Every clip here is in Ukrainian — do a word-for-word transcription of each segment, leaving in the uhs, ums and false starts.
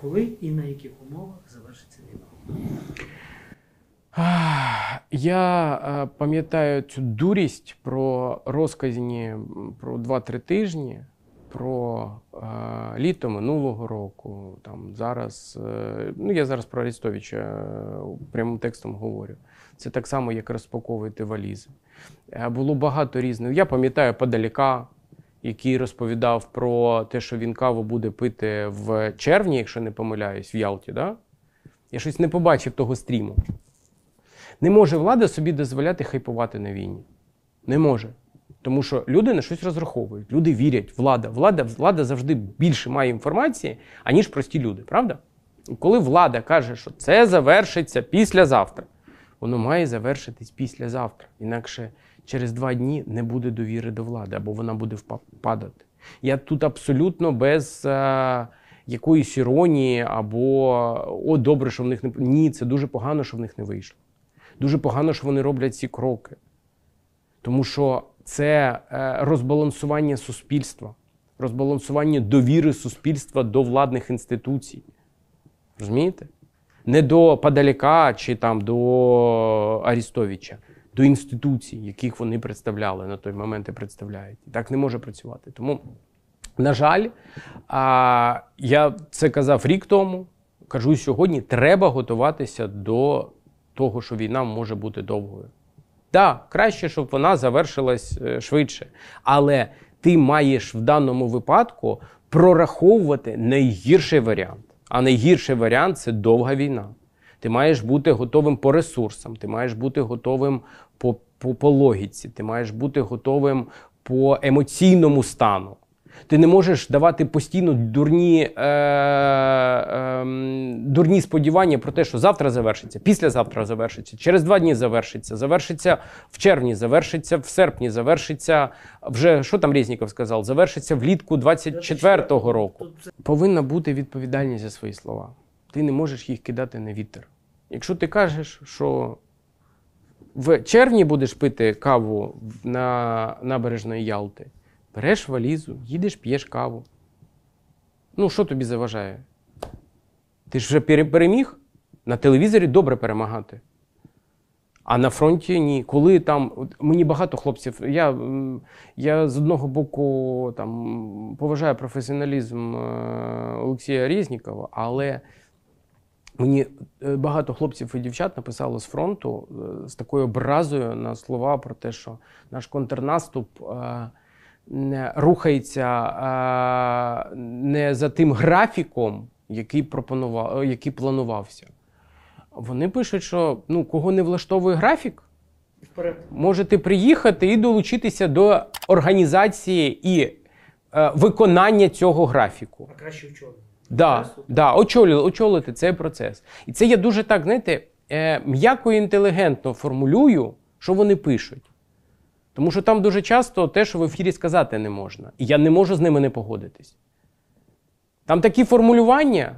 Коли і на яких умовах завершиться війна? Я е, пам'ятаю цю дурість про розказні про два-три тижні, про е, літо минулого року. Там, зараз, е, ну, я зараз про Арестовича е, прямим текстом говорю. Це так само, як розпаковувати валізи. Е, було багато різних. Я пам'ятаю Подоляка, який розповідав про те, що він каву буде пити в червні, якщо не помиляюсь, в Ялті. Да? Я щось не побачив того стріму. Не може влада собі дозволяти хайпувати на війні. Не може. Тому що люди на щось розраховують. Люди вірять. Влада. Влада, влада завжди більше має інформації, аніж прості люди. Правда? І коли влада каже, що це завершиться післязавтра, воно має завершитись післязавтра. Інакше через два дні не буде довіри до влади, або вона буде падати. Я тут абсолютно без а, якоїсь іронії, або «О, добре, що в них не...» Ні, це дуже погано, що в них не вийшло. Дуже погано, що вони роблять ці кроки. Тому що це е, розбалансування суспільства, розбалансування довіри суспільства до владних інституцій. Розумієте? Не до Подоляка чи там до Арестовича, до інституцій, яких вони представляли на той момент і представляють. І так не може працювати. Тому, на жаль, а, я це казав рік тому, кажу сьогодні, треба готуватися до того, що війна може бути довгою. Так, да, краще, щоб вона завершилась швидше. Але ти маєш в даному випадку прораховувати найгірший варіант. А найгірший варіант – це довга війна. Ти маєш бути готовим по ресурсам, ти маєш бути готовим по, по, по логіці, ти маєш бути готовим по емоційному стану. Ти не можеш давати постійно дурні, е, е, дурні сподівання про те, що завтра завершиться, післязавтра завершиться, через два дні завершиться, завершиться в червні, завершиться в серпні, завершиться, вже, що там Резніков сказав, завершиться влітку двадцять четвертого року. Повинна бути відповідальність за свої слова. Ти не можеш їх кидати на вітер. Якщо ти кажеш, що в червні будеш пити каву на набережної Ялти, береш валізу, їдеш, п'єш каву. Ну, що тобі заважає? Ти ж вже переміг? На телевізорі добре перемагати. А на фронті ні. Коли там, мені багато хлопців, я, я з одного боку там, поважаю професіоналізм Олексія Резнікова, але мені багато хлопців і дівчат написало з фронту з такою образою на слова про те, що наш контрнаступ рухається а, не за тим графіком, який, пропонував, який планувався. Вони пишуть, що ну, кого не влаштовує графік, вперед, можете приїхати і долучитися до організації і е, виконання цього графіку. А краще очолити. Да, да, очолити, очолити цей процес. І це я дуже так, знаєте, е, м'яко і інтелігентно формулюю, що вони пишуть. Тому що там дуже часто те, що в ефірі сказати не можна. І я не можу з ними не погодитись. Там такі формулювання,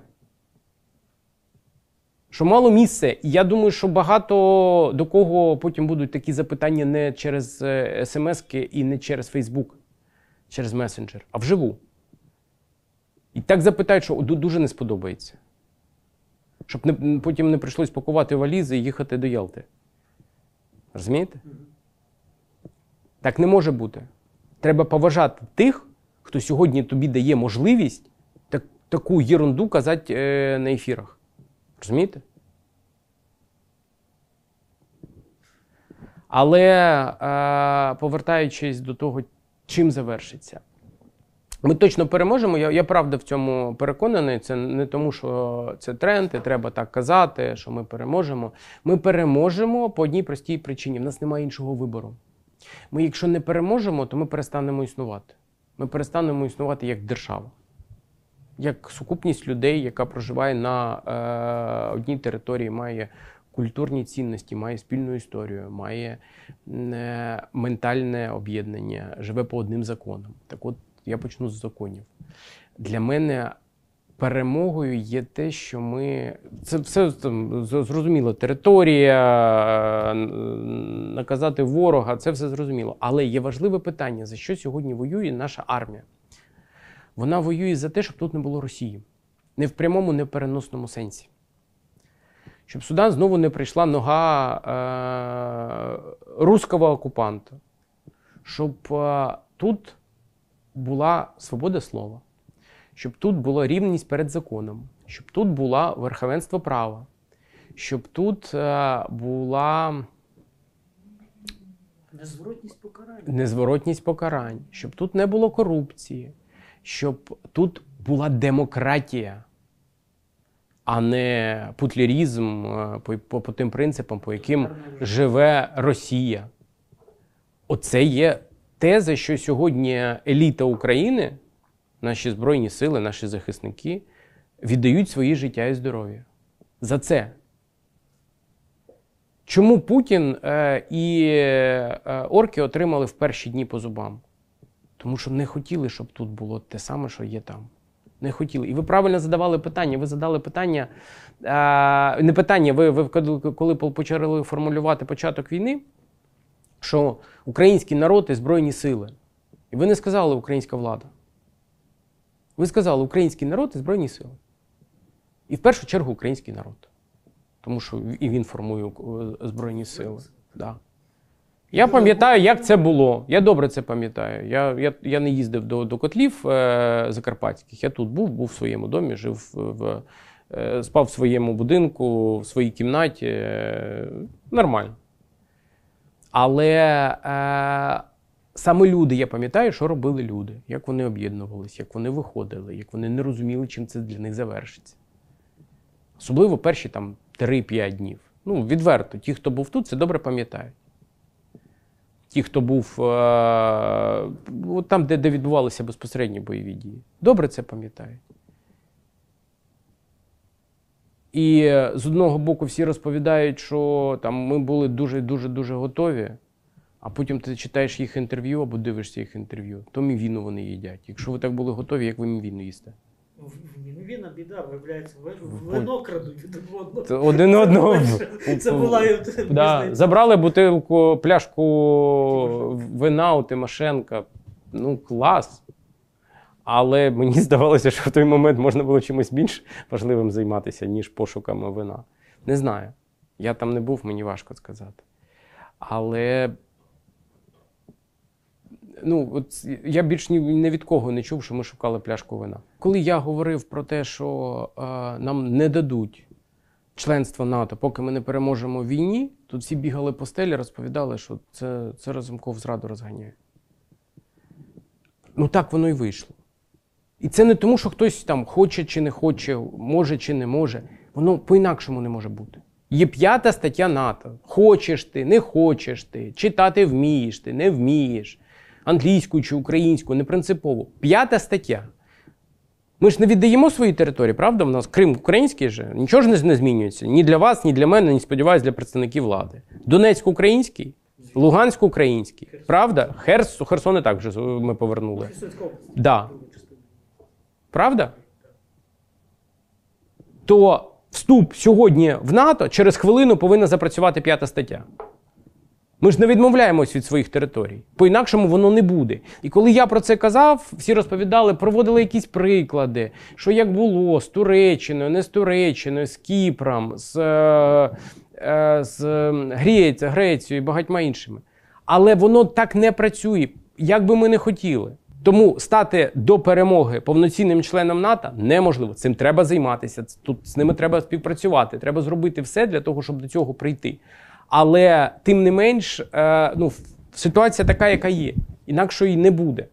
що мало місця. І я думаю, що багато до кого потім будуть такі запитання не через смс-ки і не через Фейсбук, через месенджер, а вживу. І так запитають, що дуже не сподобається. Щоб не, потім не прийшлось пакувати валізи і їхати до Ялти. Розумієте? Так не може бути. Треба поважати тих, хто сьогодні тобі дає можливість так, таку єрунду казати е, на ефірах. Розумієте? Але е, повертаючись до того, чим завершиться. Ми точно переможемо, я, я правда в цьому переконаний, це не тому, що це тренд, і треба так казати, що ми переможемо. Ми переможемо по одній простій причині, в нас немає іншого вибору. Ми, якщо не переможемо, то ми перестанемо існувати. Ми перестанемо існувати як держава. Як сукупність людей, яка проживає на е, одній території, має культурні цінності, має спільну історію, має е, ментальне об'єднання, живе по одним законам. Так от, я почну з законів. Для мене перемогою є те, що ми... Це все там, зрозуміло. Територія, наказати ворога, це все зрозуміло. Але є важливе питання, за що сьогодні воює наша армія. Вона воює за те, щоб тут не було Росії. Не в прямому, не в переносному сенсі. Щоб сюди знову не прийшла нога е- руського окупанта. Щоб е- тут була свобода слова. Щоб тут була рівність перед законом. Щоб тут була верховенство права. Щоб тут е- була незворотність покарань. Незворотність покарань. Щоб тут не було корупції. Щоб тут була демократія, а не путлерізм по, по, по тим принципам, по яким живе Росія. Оце є те, за що сьогодні еліта України, наші Збройні сили, наші захисники, віддають свої життя і здоров'я. За це. Чому Путін е, і е, орки отримали в перші дні по зубам? Тому що не хотіли, щоб тут було те саме, що є там. Не хотіли. І ви правильно задавали питання. Ви задали питання, е, не питання, ви, ви коли почали формулювати початок війни, що український народ і Збройні сили. І ви не сказали українська влада. Ви сказали український народ і Збройні сили. І в першу чергу український народ. Тому що і він формує Збройні сили. Да. Я пам'ятаю, як це було. Я добре це пам'ятаю. Я, я, я не їздив до, до котлів е, закарпатських. Я тут був, був в своєму домі, жив, в, е, спав в своєму будинку, в своїй кімнаті. Е, нормально. Але е, саме люди, я пам'ятаю, що робили люди. Як вони об'єднувалися, як вони виходили, як вони не розуміли, чим це для них завершиться. Особливо перші там три-п'ять днів. Ну, відверто, ті, хто був тут, це добре пам'ятають. Ті, хто був е- там, де, де відбувалися безпосередні бойові дії. Добре це пам'ятають. І з одного боку всі розповідають, що там ми були дуже-дуже-дуже готові, а потім ти читаєш їх інтерв'ю або дивишся їх інтерв'ю, то мівіну вони їдять. Якщо ви так були готові, як ви мівіну їсте? Мівіна біда, виявляється, вино крадуть від одного. Один одного. Це була да. Забрали бутилку, пляшку вина у Тимошенка. Ну, клас. Але мені здавалося, що в той момент можна було чимось більш важливим займатися, ніж пошуками вина. Не знаю. Я там не був, мені важко сказати. Але ну, от я більш ні, ні від кого не чув, що ми шукали пляшку вина. Коли я говорив про те, що е, нам не дадуть членство НАТО, поки ми не переможемо в війні, тут всі бігали по стелі, розповідали, що це, це Разумков зраду розганяє. Ну так воно і вийшло. І це не тому, що хтось там хоче чи не хоче, може чи не може. Воно по-інакшому не може бути. Є п'ята стаття НАТО. Хочеш ти, не хочеш ти, читати вмієш ти, не вмієш. Англійською чи українською, не принципово. П'ята стаття. Ми ж не віддаємо свої території, правда? У нас Крим український же, нічого ж не, не змінюється. Ні для вас, ні для мене, ні, сподіваюся, для представників влади. Донецьк український, Луганськ український, правда? Херс, Херсон і так вже ми повернули. Да. Правда? То вступ сьогодні в НАТО через хвилину повинна запрацювати п'ята стаття. Ми ж не відмовляємось від своїх територій. По-інакшому воно не буде. І коли я про це казав, всі розповідали, проводили якісь приклади, що як було з Туреччиною, не з Туреччиною, з Кіпром, з, е, з Грецією, Грецією і багатьма іншими. Але воно так не працює, як би ми не хотіли. Тому стати до перемоги повноцінним членом НАТО неможливо. Цим треба займатися, тут з ними треба співпрацювати, треба зробити все для того, щоб до цього прийти. Але тим не менш, е, ну, ситуація така, яка є. Інакше її не буде.